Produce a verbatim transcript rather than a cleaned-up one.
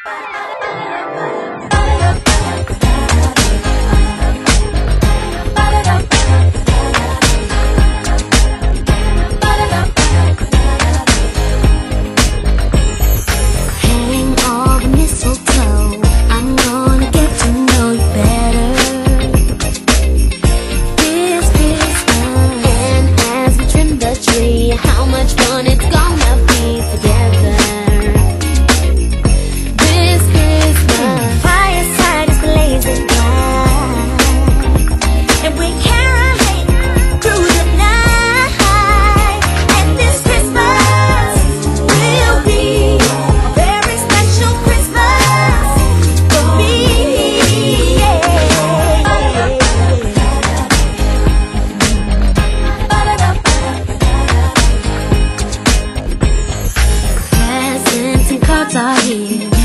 How much fun it's gonna be together this Christmas. Fireside is blazing bright, and we caroling through the night. And this Christmas will be a very special Christmas for me. Yeah. Cards are here.